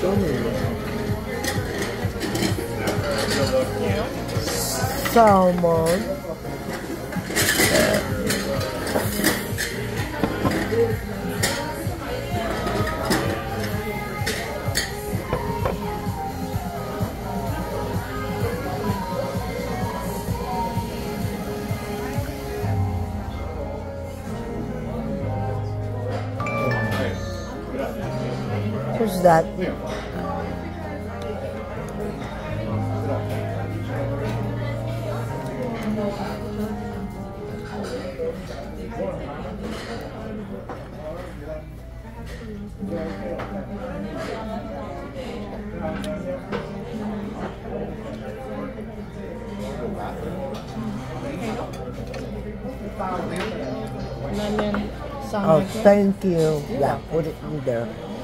Salmon. Who's that? Lemon. Oh, thank you. Yeah, put it in there.